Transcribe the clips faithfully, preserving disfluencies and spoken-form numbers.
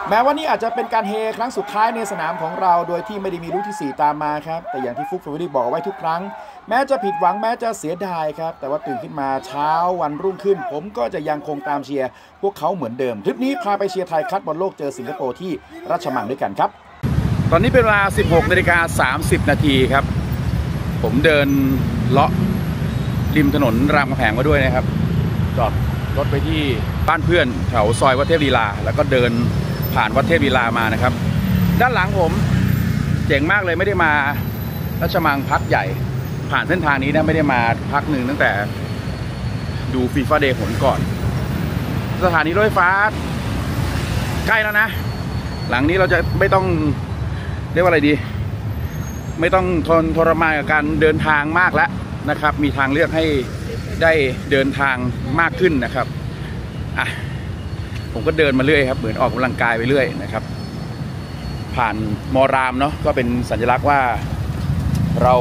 แม้ว่านี่อาจจะเป็นการเฮครั้งสุดท้ายในสนามของเราโดยที่ไม่ได้มีลูกที่สี่ตามมาครับแต่อย่างที่ฟุกฟูดี้บอกไว้ทุกครั้งแม้จะผิดหวังแม้จะเสียดายครับแต่ว่าตื่นขึ้นมาเช้าวันรุ่งขึ้นผมก็จะยังคงตามเชียร์พวกเขาเหมือนเดิมทริปนี้พาไปเชียร์ไทยคัดบอลโลกเจอสิงคโปร์ที่ราชมังด้วยกันครับตอนนี้เป็นเวลา สิบหกนาฬิกาสามสิบนาทีครับผมเดินเลาะริมถนนรามคำแหงมาด้วยนะครับจอดรถไปที่บ้านเพื่อนแถวซอยวัดเทพลีลาแล้วก็เดินผ่านวัดเทพลีลามานะครับด้านหลังผมเจ๋งมากเลยไม่ได้มาราชมังพักใหญ่ผ่านเส้นทางนี้นะไม่ได้มาพักหนึ่งตั้งแต่ดูฟีฟ่าเดย์ผลก่อนสถานีรถไฟฟ้าใกล้แล้วนะหลังนี้เราจะไม่ต้องเรียกว่าอะไรดีไม่ต้องทนทรมานกับการเดินทางมากแล้วนะครับมีทางเลือกให้ได้เดินทางมากขึ้นนะครับอ่ะผมก็เดินมาเรื่อยครับเหมือนออกกำลังกายไปเรื่อยนะครับผ่านมอรามเนาะก็เป็นสัญลักษณ์ว่าเรา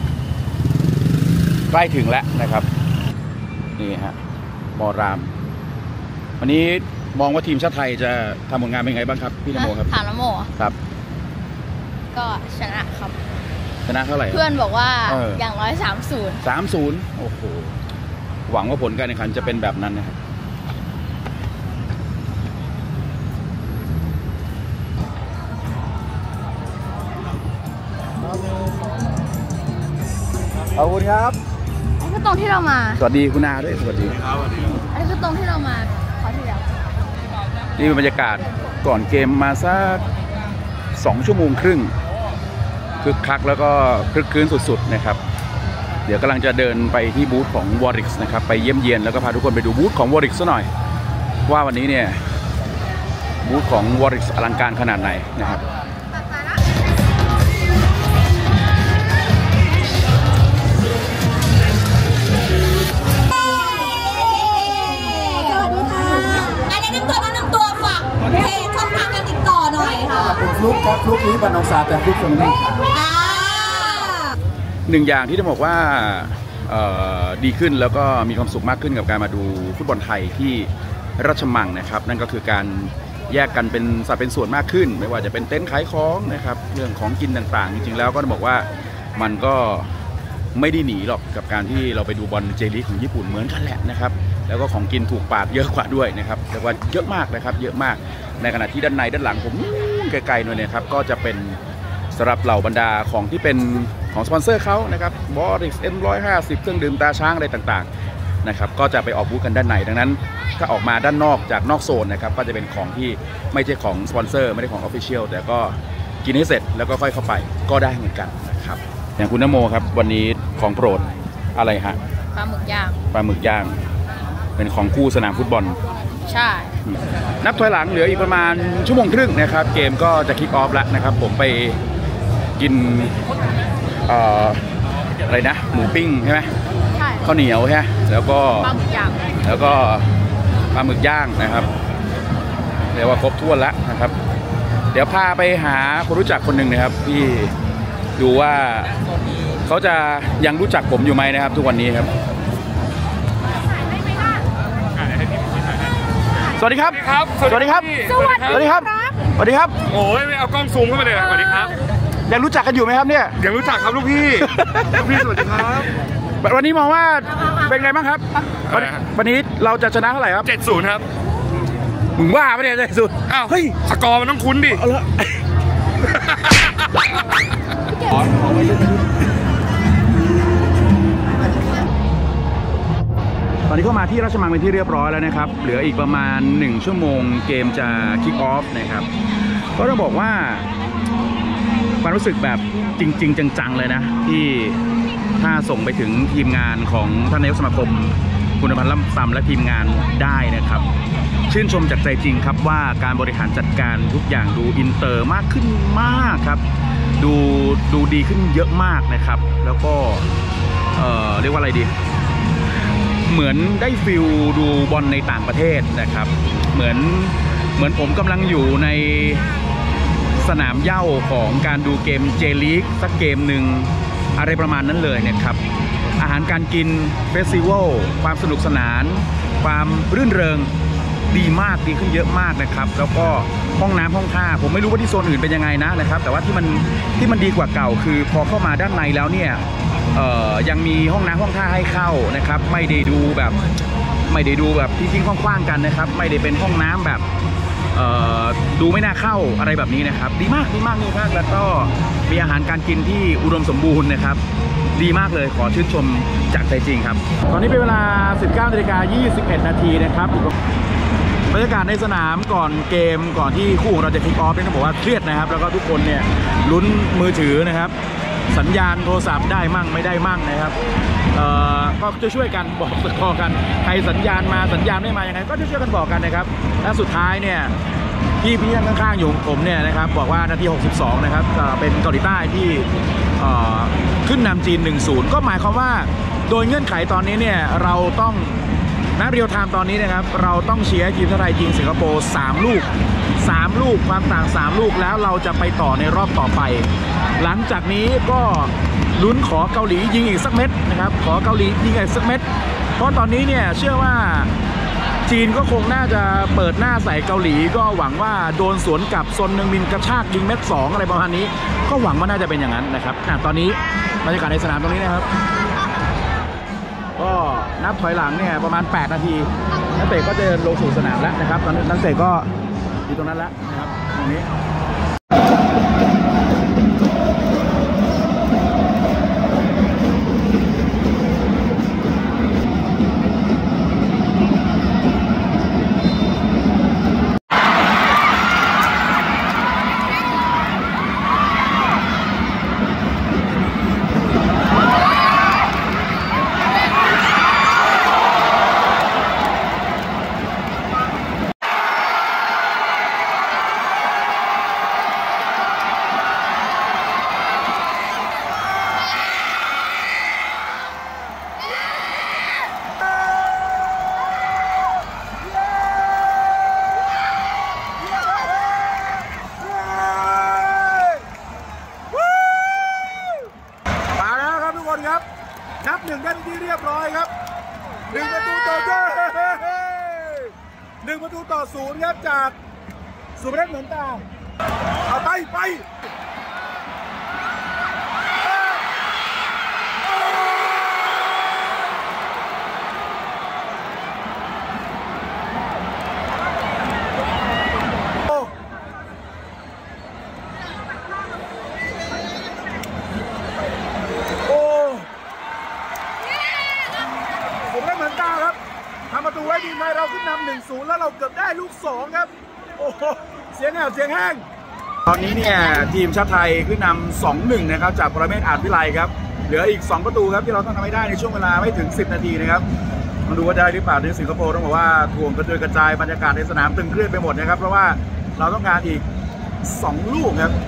ใกล้ถึงแล้วนะครับนี่ฮะมอรามวันนี้มองว่าทีมชาติไทยจะทำผลงานเป็นไงบ้างครับพี่นโมครับถามนโมครับก็ชนะครับชนะเท่าไหร่เพื่อนบอกว่าอย่างน้อยสามศูนย์สามศูนย์โอ้โหหวังว่าผลการแข่งขันจะเป็นแบบนั้นนะครับขอบคุณครับอันนี้คือตรงที่เรามาสวัสดีคุณอาด้วยสวัสดีครับสวัสดีอันนี้คือตรงที่เรามาขอที่แล้วนี่เป็นบรรยากาศก่อนเกมมาสักสองชั่วโมงครึ่งคึกคักแล้วก็คลึกคลื้นสุดๆนะครับเดี๋ยวกำลังจะเดินไปที่บูธของ Warix นะครับไปเยี่ยมเยียนแล้วก็พาทุกคนไปดูบูธของ Warix ซะหน่อยว่าวันนี้เนี่ยบูธของ Warix อลังการขนาดไหนนะครับคุณฟลุ๊กครับฟลุ๊กนี้บรรณองศาแต่ฟลุ๊กคนนี้หนึ่งอย่างที่จะบอกว่าดีขึ้นแล้วก็มีความสุขมากขึ้นกับการมาดูฟุตบอลไทยที่ราชมังนะครับนั่นก็คือการแยกกันเป็นสัดเป็นส่วนมากขึ้นไม่ว่าจะเป็นเต็นท์ขายของนะครับเรื่องของกินต่างๆจริงๆแล้วก็ต้องบอกว่ามันก็ไม่ได้หนีหรอกกับการที่เราไปดูบอลเจลีกของญี่ปุ่นเหมือนกันแหละนะครับแล้วก็ของกินถูกปากเยอะกว่าด้วยนะครับแต่ว่าเยอะมากนะครับเยอะมากในขณะที่ด้านในด้านหลังผมไกลๆหน่อยนะครับก็จะเป็นสำหรับเหล่าบรรดาของที่เป็นของสปอนเซอร์เขานะครับ Warix เอ็ม หนึ่งร้อยห้าสิบ เครื่องดื่มตาช้างอะไรต่างๆนะครับก็จะไปออกบูธกันด้านในดังนั้นถ้าออกมาด้านนอกจากนอกโซนนะครับก็จะเป็นของที่ไม่ใช่ของสปอนเซอร์ไม่ได้ของ Official แต่ก็กินให้เสร็จแล้วก็ค่อยเข้าไปก็ได้เหมือนกันนะครับอย่างคุณนโมครับวันนี้ของโปรดอะไรฮะปลาหมึกย่างปลาหมึกย่างเป็นของคู่สนามฟุตบอลใช่นับถอยหลังเหลืออีกประมาณชั่วโมงครึ่งนะครับเกมก็จะคิกออฟแล้วนะครับผมไปกินเอ่ออะไรนะหมูปิ้งใช่ไหมใช่ข้าวเหนียวใช่แล้วก็ปลาหมึกย่างแล้วก็ปลาหมึกย่างนะครับเรียกว่าครบถ้วนแล้วนะครับเดี๋ยวพาไปหาคนรู้จักคนหนึ่งนะครับที่ดูว่าเขาจะยังรู้จักผมอยู่ไหมนะครับทุกวันนี้ครับสวัสดีครับสวัสดีครับสวัสดีครับสวัสดีครับโอ้ยไม่เอากล้องซูมเข้ามาเลยสวัสดีครับยังรู้จักกันอยู่ไหมครับเนี่ยยังรู้จักครับลูกพี่ลูกพี่สวัสดีครับวันนี้มองว่าเป็นไงบ้างครับวันนี้เราจะชนะเท่าไหร่ครับเจ็ดศูนย์ ครับมึงว่าไม่ได้เจ็ดศูนย์อ้าวเฮ้ยสกอร์มันต้องคุ้นดิตอนนี้เข้ามาที่ราชมังเป็นที่เรียบร้อยแล้วนะครับเหลืออีกประมาณหนึ่งชั่วโมงเกมจะคิกออฟนะครับก็ต้องบอกว่าความรู้สึกแบบจริงๆจังๆเลยนะที่ถ้าส่งไปถึงทีมงานของท่านนายกสมาคมคุณพันธ์ล่ำซำและทีมงานได้นะครับชื่นชมจากใจจริงครับว่าการบริหารจัดการทุกอย่างดูอินเตอร์มากขึ้นมากครับดูดูดีขึ้นเยอะมากนะครับแล้วก็เอ่อเรียกว่าอะไรดีเหมือนได้ฟิลดูบอลในต่างประเทศนะครับเหมือนเหมือนผมกำลังอยู่ในสนามเหย้าของการดูเกมเจลีกสักเกมหนึ่งอะไรประมาณนั้นเลยนะครับอาหารการกินเฟสติวัลความสนุกสนานความรื่นเริงดีมากดีขึ้นเยอะมากนะครับแล้วก็ห้องน้ำห้องท่าผมไม่รู้ว่าที่โซนอื่นเป็นยังไงนะนะครับแต่ว่าที่มันที่มันดีกว่าเก่าคือพอเข้ามาด้านในแล้วเนี่ยเอ่อยังมีห้องน้ำห้องท่าให้เข้านะครับไม่ได้ดูแบบไม่ได้ดูแบบทิ้งๆคว้างๆกันนะครับไม่ได้เป็นห้องน้ำแบบดูไม่น่าเข้าอะไรแบบนี้นะครับดีมากดีมากดีมากแล้วก็มีอาหารการกินที่อุดมสมบูรณ์นะครับดีมากเลยขอชื่นชมจากใจจริงครับตอนนี้เป็นเวลา สิบเก้านาฬิกายี่สิบเอ็ดนาทีนะครับบรรยากาศในสนามก่อนเกมก่อนที่คู่ของเราจะคิกออฟเนี่ยต้องบอกว่าเครียดนะครับแล้วก็ทุกคนเนี่ยลุ้นมือถือนะครับสัญญาณโทรศัพท์ได้มั่งไม่ได้มั่งนะครับก็จะช่วยกันบอกต่อกันใครสัญญาณมาสัญญาณไม่มาอย่างไรก็จะช่วยกันบอกกันนะครับและสุดท้ายเนี่ยที่พี่ข้างๆอยู่ผมเนี่ยนะครับบอกว่านาทีหกสิบสองนะครับเป็นเกาหลีใต้ที่ขึ้นนำจีน หนึ่งศูนย์ ก็หมายความว่าโดยเงื่อนไขตอนนี้เนี่ยเราต้องณเรียลไทม์ตอนนี้นะครับเราต้องเชียร์ทีมไทยยิงสิงคโปร์สามลูกสามลูกความต่างสามลูกแล้วเราจะไปต่อในรอบต่อไปหลังจากนี้ก็ลุ้นขอเกาหลียิงอีกสักเม็ดนะครับขอเกาหลียิงอีกสักเม็ดเพราะตอนนี้เนี่ยเชื่อว่าจีนก็คงน่าจะเปิดหน้าใส่เกาหลีก็หวังว่าโดนสวนกลับซนนึงมินกระชากยิงเม็ดสองอะไรประมาณนี้ก็หวังว่าน่าจะเป็นอย่างนั้นนะครับตอนนี้บรรยากาศในสนามตรงนี้นะครับก็นับถอยหลังเนี่ยประมาณแปดนาทีนักเตะก็จะลงสู่สนามแล้วนะครับตอนนี้นักเตะก็อยู่ตรงนั้นแล้วนะครับตรงนี้ครับนับหนึ่งได้ที่เรียบร้อยครับหนึ่งประตูต่อหนึ่งประตูต่อศูนย์ครับจากสุพรรณเหมือนตาเอาไปไปทำประตูไว้ทีมไทยเราขึ้นนำ หนึ่งศูนย์ แล้วเราเกือบได้ลูกสองครับโอ้โหเสียงแหบเสียงแห้งตอนนี้เนี่ยทีมชาติไทยขึ้นนำ สองหนึ่ง นะครับจากปรเมศ อาจวิไลครับเหลืออีกสองประตูครับที่เราต้องทำให้ได้ในช่วงเวลาไม่ถึงสิบนาทีนะครับมาดูว่าได้หรือเปล่าในสิงคโปร์ต้องบอกว่าถ่วงกระเจิงกระจายบรรยากาศในสนามตึงเครียดไปหมดนะครับเพราะว่าเราต้องการอีกสองลูกครับ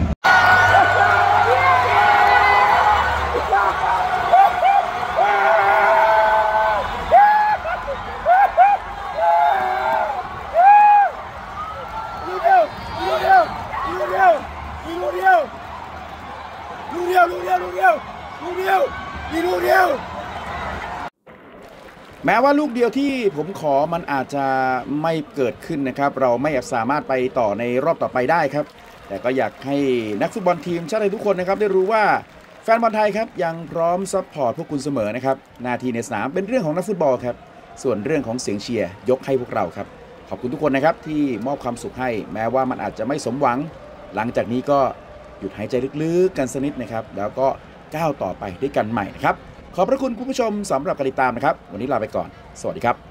แม้ว่าลูกเดียวที่ผมขอมันอาจจะไม่เกิดขึ้นนะครับเราไม่สามารถไปต่อในรอบต่อไปได้ครับแต่ก็อยากให้นักฟุตบอลทีมชาติไทยทุกคนนะครับได้รู้ว่าแฟนบอลไทยครับยังพร้อมซัพพอร์ตพวกคุณเสมอนะครับหน้าที่ในสนามเป็นเรื่องของนักฟุตบอลครับส่วนเรื่องของเสียงเชียร์ยกให้พวกเราครับขอบคุณทุกคนนะครับที่มอบความสุขให้แม้ว่ามันอาจจะไม่สมหวังหลังจากนี้ก็หยุดหายใจลึกๆกันสักนิดนะครับแล้วก็ก้าวต่อไปด้วยกันใหม่นะครับขอบพระคุณคุณผู้ชมสำหรับการติดตามนะครับวันนี้ลาไปก่อนสวัสดีครับ